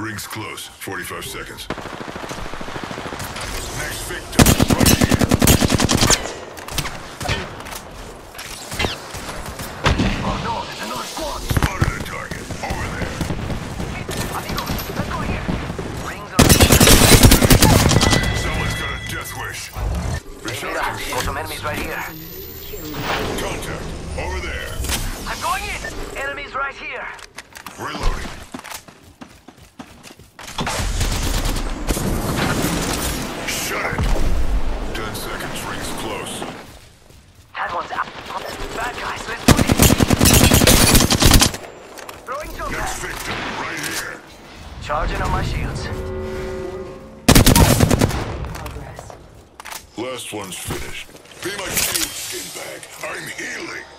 Ring's close. 45 seconds. Next victim, right here. Oh no, there's another squad. Spotted a target. Over there. Amigos, let's go here. Rings are... Someone's got a death wish. Mira, got some enemies right here. Contact. Over there. I'm going in. Enemies right here. Reloading. Shut it. 10 seconds. Ring's close. That one's out. Bad guys, let's do this. Throwing jump Next pad. victim, right here. Charging on my shields. Last one's finished. Be my shield, skinbag. I'm healing.